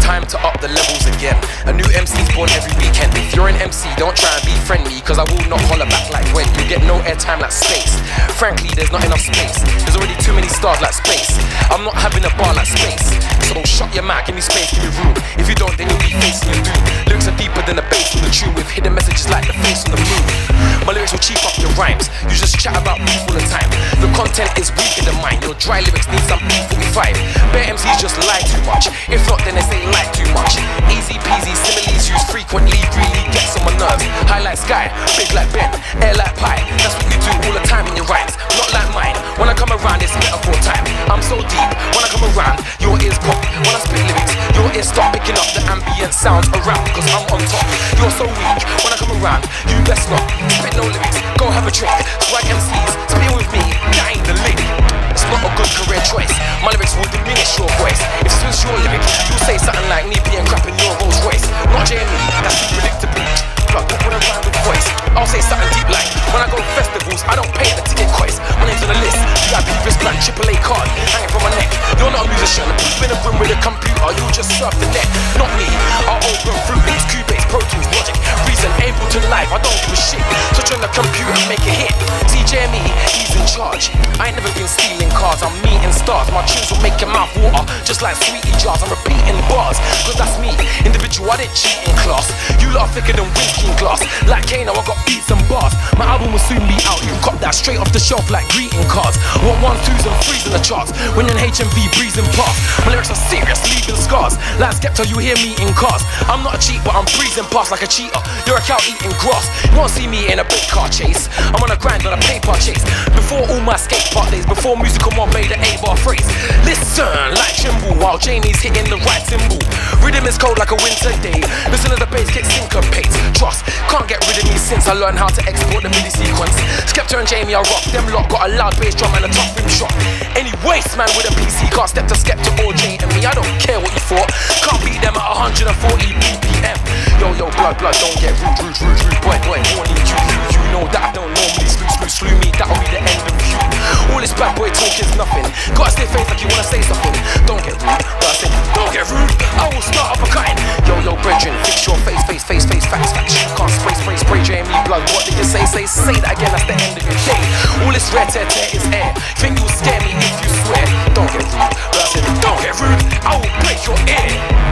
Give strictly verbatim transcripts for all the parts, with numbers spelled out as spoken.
time to up the levels again. A new M C's born every weekend. If you're an M C, don't try and be friendly, cause I will not holler back like when you get no airtime like space. Frankly, there's not enough space. There's already too many stars like space. I'm not having a bar like space. So shut your mouth, give me space, give me room. If you don't, then you'll be facing your doom. Lyrics are deeper than the bass on the tune, with hidden messages like the face on the moon. My lyrics will cheap up your rhymes. You just chat about beef all the time. The content is weaker than mine. Your dry lyrics need some B forty-five. Bare M Cs just lie too much. If not, then they say lie too much. Easy peasy, similes used frequently really gets on my nerves. High like sky, big like Ben, air like pie. That's what you do all the time in your rhymes. Not like mine. When I come around, it's metaphor time. I'm so deep. When I come around, your ears pop. When I spit lyrics, your ears stop picking up the ambient sounds around, cause I'm on top. You're so weak. When I come around, you best not spit no lyrics. Go have a drink. Swag M Cs, spit with me. That ain't the link. It's not a good career choice. My lyrics will diminish your voice. If this was your lyric, you'll say something like me being crap in your Rolls Royce. Not J M E, that's too predictable. Plug up with a rhyme with voice. I'll say something deep like, when I go to festivals, I don't pay the ticket cost. My name's on the list. V I P wristband, triple A card, hanging from my neck. You're not a musician. Spin a room with a computer, you'll just surf the net. Not me. I'll open Fruit Loops, Cubase, Pro Tools, Logic, Reason, Ableton Live. I don't give a shit. Touch on the computer and make a hit. See J M E, he's in charge. I ain't never been stealing cars, I'm meeting stars. My tunes will make your mouth water, just like sweetie jars. I'm repeating bars, cause that's me. Individual, I didn't cheat in class. You lot are thicker than whiskey in glass. Like Kano, I got beats and bars. My album will soon be out. You got that straight off the shelf like greeting cards. Want ones, twos and threes in the charts. When in H M V breezing past. My lyrics are serious, leaving scars. Like Skepta, you hear me in cars. I'm not a cheat, but I'm breezing past like a cheater. You're a cow eating grass. You won't see me in a big car chase. I'm on a grind on a paper chase. Before all my skate park days, before musical mom made an eight-bar phrase. Listen, like Chimble, while J M E's hitting the right cymbal. Rhythm is cold like a winter day. Listen to the bass kick syncopates. Trust, can't get rid of me since I learned how to export the MIDI sequence. Skepta and J M E, I rock. Them lot got a loud bass drum and a tough rim shot. Any waste man with a P C can't step to Skepta or J M E. I don't care what you thought. Can't beat them at one hundred forty B P M. Yo, yo, blood, blood, don't get rude, rude, rude, rude. Boy, boy, warning you, you, you know that I don't normally slew, slew, slew me. That'll be the end of you. All this bad boy talk is nothing. Gotta stay face like you wanna say something. Don't get rude, but I say, don't get rude. I will start up a cutting. Yo, yo, brethren, fix your face, face, face, face, facts, facts. You can't spray, spray, spray, J M E blood. What did you say? Say, say that again, that's the end of your day. All this red tear, tear is air. Think you'll scare me if you swear. Don't get rude, but I said, don't get rude. I will break your ear.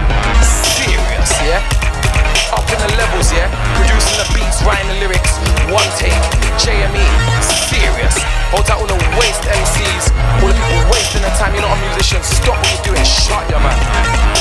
Serious, yeah? Up in the levels, yeah? Producing the beats, writing the lyrics. One take, J M E, serious. Hold out all the waste M Cs. All the people wasting their time, you're not a musician. Stop what you're doing, shut your mouth.